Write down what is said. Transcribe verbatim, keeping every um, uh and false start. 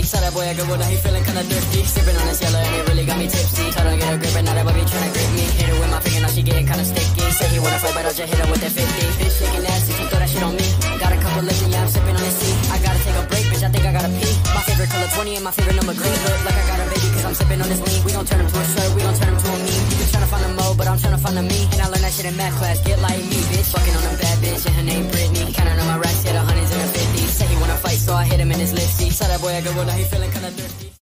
Saw that boy I good, he feeling kinda thirsty. Sipping on this yellow and it really got me tipsy. Told her to get a grip and now that boy be tryna grip me. Hit her with my finger, now she getting kinda sticky. Say he wanna fight, but I'll just hit her with that fifty. Bitch shaking ass, if you throw that shit on me. Got a couple lips and yeah, I'm sipping on this tea. I gotta take a break, bitch, I think I gotta pee. My favorite color twenty and my favorite number green. Look like I got a baby cause I'm sipping on this lean. We gon' turn him to a shirt, we gon' turn him to a meme. You been tryna find a mo, but I'm tryna find a me. And I learned that shit in math class, get like me, bitch. Fucking on a bad bitch and her name Brittany. Counting on my racks, yeah, the hundreds and the fifties. Say he wanna fight, so I hit him in his lip. See, saw that boy I good, now he feeling kinda thirsty.